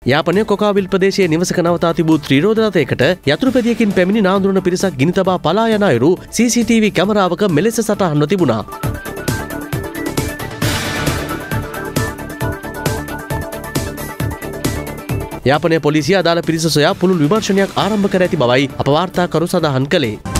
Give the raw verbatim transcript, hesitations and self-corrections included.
යාපනයේ කොකාවිල් ප්‍රදේශයේ නිවසක නවතා තිබූ ත්‍රිරෝද රථයකට යතුරුපැදියකින් පැමිණි නාඳුනන පිරිසක් ගිනි තබා පලා යන අයුරු සී සී ටී වී කැමරාවක මෙලෙස සටහන්ව තිබුණා. යාපනයේ පොලිසිය අදාළ පිරිස සොයා පුළුල් විමර්ශනයක් ආරම්භ කර ඇති බවයි අප වාර්තාකරු සඳහන් කළේ.